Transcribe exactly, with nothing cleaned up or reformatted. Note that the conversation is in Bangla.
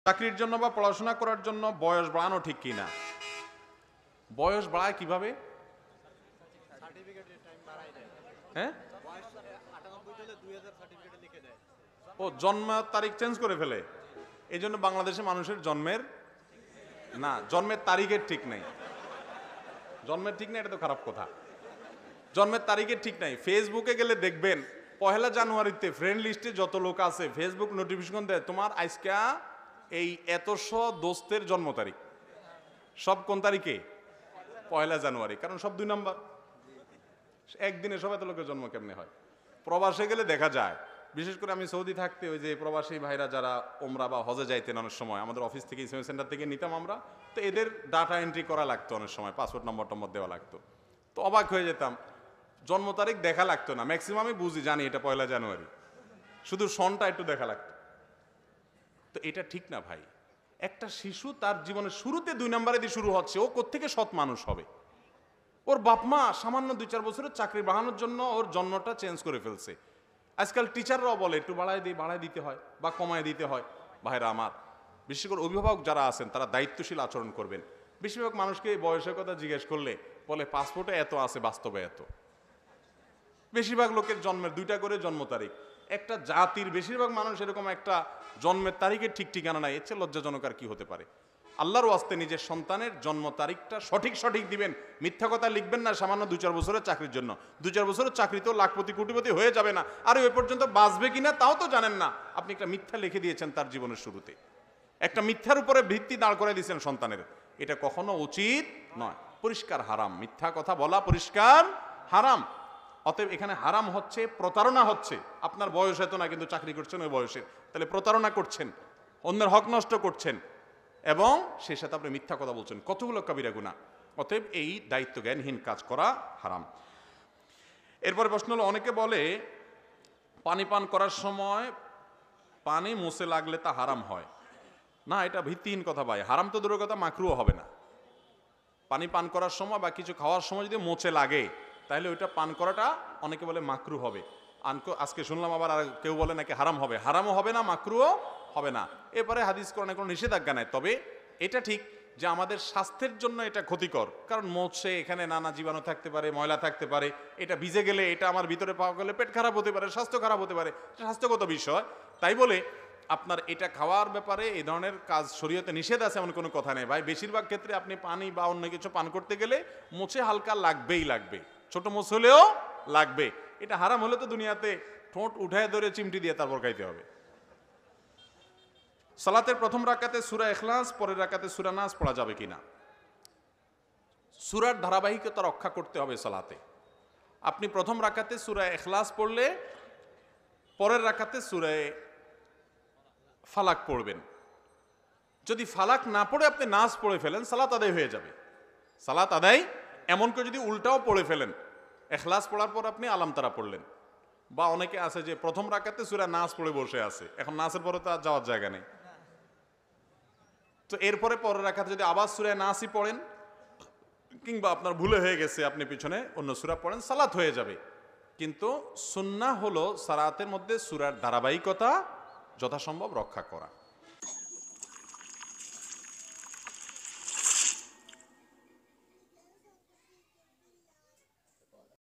চাকরির জন্য বা পড়াশোনা করার জন্য বয়স বাড়ানো ঠিক কিনা? বয়স বাড়ায় কিভাবে? হ্যাঁ, ও জন্ম তারিখ চেঞ্জ করে ফেলে। এই জন্য বাংলাদেশে মানুষের জন্মের না জন্মের তারিখের ঠিক নাই। জন্মের ঠিক নাই, এটা তো খারাপ কথা। জন্মের তারিখের ঠিক নাই। ফেসবুকে গেলে দেখবেন পহেলা জানুয়ারিতে ফ্রেন্ড লিস্টে যত লোক আছে ফেসবুক নোটিফিকেশন দেয় তোমার আজকা এই এতশো দোস্তের জন্ম তারিখ। সব কোন তারিখে? পয়লা জানুয়ারি। কারণ সব দুই নম্বর। একদিনে সব এত লোকের জন্ম কেমনে হয়? প্রবাসে গেলে দেখা যায়, বিশেষ করে আমি সৌদি থাকতে ওই যে প্রবাসী ভাইরা যারা ওমরা বা হজে যাইতেন অনেক সময় আমাদের অফিস থেকে ইসলামিক সেন্টার থেকে নিতাম আমরা, তো এদের ডাটা এন্ট্রি করা লাগতো অনেক সময়, পাসপোর্ট নম্বর টম্বর দেওয়া লাগতো। তো অবাক হয়ে যেতাম, জন্ম তারিখ দেখা লাগতো না। ম্যাক্সিমামই বুঝি জানি এটা পয়লা জানুয়ারি, শুধু সনটা একটু দেখা লাগতো। তো এটা ঠিক না ভাই। একটা শিশু তার জীবনের শুরুতে দুই নম্বরে দিয়ে শুরু হচ্ছে, ও কোত্থেকে সৎ মানুষ হবে? ওর বাপ মা সামান্য দুই চার বছরের চাকরি বাড়ানোর জন্য ওর জন্মটা চেঞ্জ করে ফেলছে। আজকাল টিচাররাও বলে একটু বাড়ায় দিয়ে বাড়ায় দিতে হয় বা কমায় দিতে হয়। ভাইরা আমার, বিশেষ করে অভিভাবক যারা আছেন তারা দায়িত্বশীল আচরণ করবেন। বেশিরভাগ মানুষকে বয়সের কথা জিজ্ঞেস করলে বলে পাসপোর্টে এত আছে, বাস্তবে এত। বেশিরভাগ লোকের জন্মের দুইটা করে জন্ম তারিখ। একটা জাতির বেশিরভাগ মানুষ এরকম একটা জন্মের তারিখের ঠিক ঠিকানা নাই, এর চেয়ে লজ্জাজনক আর কি হতে পারে? আল্লাহর ওয়াস্তে নিজের সন্তানের জন্ম তারিখটা সঠিক সঠিক দিবেন। মিথ্যা কথা লিখবেন না সামান্য দুই চার বছরের চাকরির জন্য। দুই চার বছরের চাকরিতেও লাখপতি কোটিপতি হয়ে যাবে না, আর ওই পর্যন্ত বাঁচবে কিনা তাও তো জানেন না। আপনি একটা মিথ্যা লিখে দিয়েছেন তার জীবনের শুরুতে, একটা মিথ্যার উপরে ভিত্তি দাঁড় করে দিয়েছেন সন্তানের। এটা কখনো উচিত নয়, পরিষ্কার হারাম। মিথ্যা কথা বলা পরিষ্কার হারাম। অতএব এখানে হারাম হচ্ছে, প্রতারণা হচ্ছে। আপনার বয়স এত না কিন্তু চাকরি করছেন ওই বয়সে, তাহলে প্রতারণা করছেন, অন্যের হক নষ্ট করছেন এবং সেই সাথে আপনি মিথ্যা কথা বলছেন, কতগুলো কবিরা গুনাহ। অতএব এই দায়িত্ব জ্ঞানহীন কাজ করা হারাম। এরপরে প্রশ্ন হলো, অনেকে বলে পানি পান করার সময় পানি মুছে লাগলে তা হারাম হয়। না, এটা ভিত্তিহীন কথা ভাই। হারাম তো দূরের কথা, মাকরুও হবে না। পানি পান করার সময় বা কিছু খাওয়ার সময় যদি মোচে লাগে তাহলে ওইটা পান করাটা অনেকে বলে মাকরু হবে। আজকে শুনলাম আবার আর কেউ বলে নাকি হারাম হবে। হারামও হবে না, মাকরুও হবে না। এরপরে হাদিস কোরআনে কোনো নিষেধাজ্ঞা নাই। তবে এটা ঠিক যে আমাদের স্বাস্থ্যের জন্য এটা ক্ষতিকর, কারণ মোচে এখানে নানা জীবাণু থাকতে পারে, ময়লা থাকতে পারে। এটা ভিজে গেলে, এটা আমার ভিতরে পাওয়া গেলে পেট খারাপ হতে পারে, স্বাস্থ্য খারাপ হতে পারে, স্বাস্থ্যগত বিষয়। তাই বলে আপনার এটা খাওয়ার ব্যাপারে এই ধরনের কাজ শরীয়তে নিষেধ আছে এমন কোনো কথা নেই ভাই। বেশিরভাগ ক্ষেত্রে আপনি পানি বা অন্য কিছু পান করতে গেলে মোচে হালকা লাগবেই লাগবে, ছোট মোচ হলেও লাগবে। এটা হারাম হলে তো দুনিয়াতে ঠোঁট উঠায় ধরে চিমটি দিয়ে তারপর খাইতে হবে। সালাতের প্রথম রাকাতে সূরা ইখলাস, পরের রাকাতে সূরা নাস পড়া যাবে কিনা? সূরার ধারাবাহিকতা রক্ষা করতে হবে সালাতে। আপনি প্রথম রাকাতে সূরা ইখলাস পড়লে পরের রাকাতে সূরা ফালাক পড়বেন। যদি ফালাক না পড়ে আপনি নাস পড়ে ফেলেন, সালাত আদায় হয়ে যাবে। সালাত আদায়। এমনকি যদি উল্টাও পড়ে ফেলেন, ইখলাস পড়ার পর আপনি আলাম তারা পড়লেন, বা অনেকে আছে যে প্রথম রাকাতে সূরা নাস পড়ে বসে আছে, এখন নাসের পরে তো আর যাওয়ার জায়গা নেই, তো এরপরে পরের রাকাতে যদি আবার সূরা নাসই পড়েন, কিংবা আপনার ভুলে হয়ে গেছে আপনি পিছনে অন্য সূরা পড়েন, সালাত হয়ে যাবে। কিন্তু সুন্নাহ হলো সালাতের মধ্যে সূরার ধারাবাহিকতা যথাসম্ভব রক্ষা করা।